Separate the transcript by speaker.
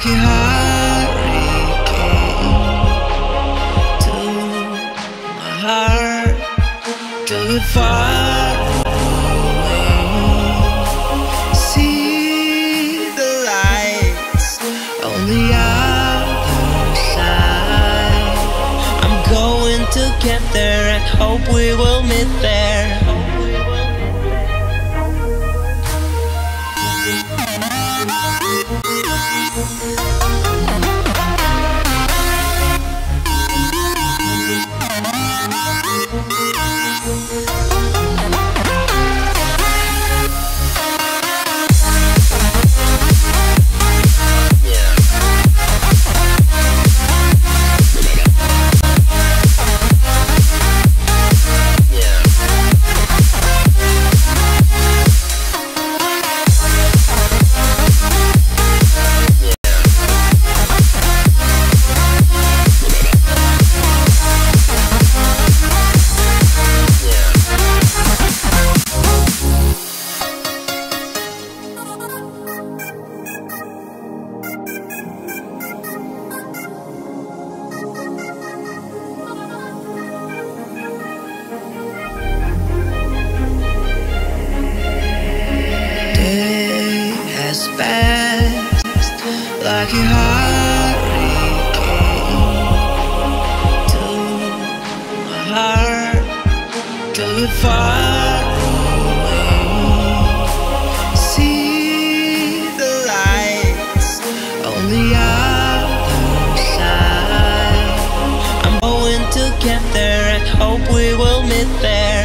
Speaker 1: like a hurricane to my heart, till it far away. See the lights on the other side. I'm going to get there and hope we will meet there. Fast like a hurricane to my heart, till it far away. See the lights on the other side. I'm going to get there and hope we will meet there.